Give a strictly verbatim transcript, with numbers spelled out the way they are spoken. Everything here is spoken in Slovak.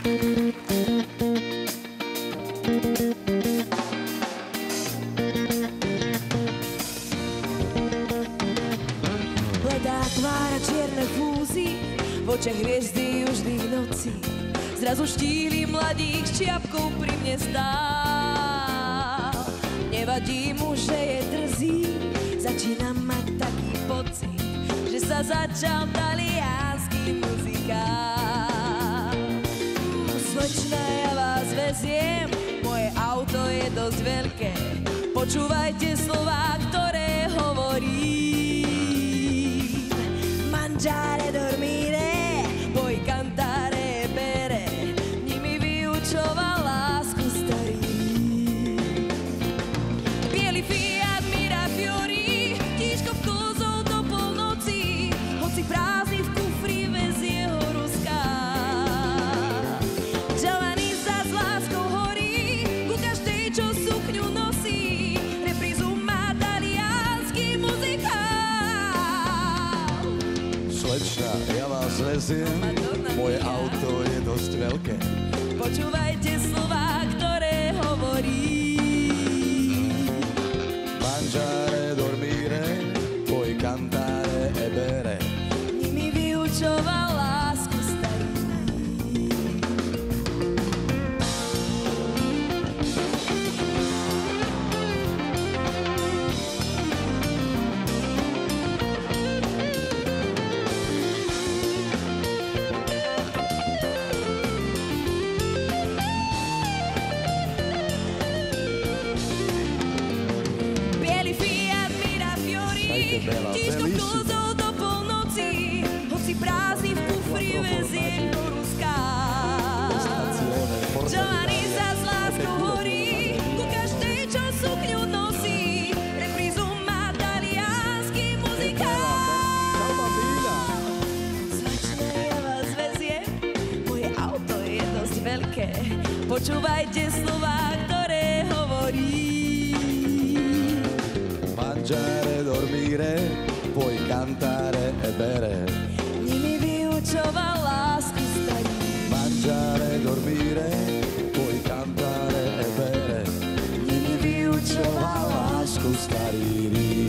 Bledá tvára, čierne fúzy, v očiach hviezdy južných nocí. Zrazu štíli mladík s čiapkou pri mne stál. Nevadí mu, že je drzý, začína mať taký pocit, že sa začal taliansky muzikál. Slečna, ja vás veziem, moje auto je dosť veľké. Počúvajte slová, ktoré hovorím. Mangiare, dormire, poi cantare, bere, nimi vyučoval lásku starý. Bielý Fiat Mirafiori, tížko v kozol do polnoci, hoci prázdny v kufri vezie ho Ruska. Giovanni sa s láskou horí, ku každej, čo sukňu nosí, reprízu má taliansky muzikál. Slečna, ja vás veziem, moje auto je dosť veľké. Počúvajte slová, ktoré hovorím. Mangiare, dormire, poi cantare e bere. Nimi vyučoval lásku starý. Bielý Fiat Mirafiori, tížko v kozol do polnoci, hoci prázdny v kufri vezie do Ruska. Giovanni sa s láskou horí, ku každej, čo sukňu nosí, reprízu má taliansky muzikál. Slečna, ja vás veziem, moje auto je dosť veľké. Počúvajte slová, ktoré hovorím. Mangiare, dormire, poi cantare e bere. Nimi vyučoval lásku starý. Mangiare, dormire, poi cantare e bere. Nimi vyučoval Lásku starý.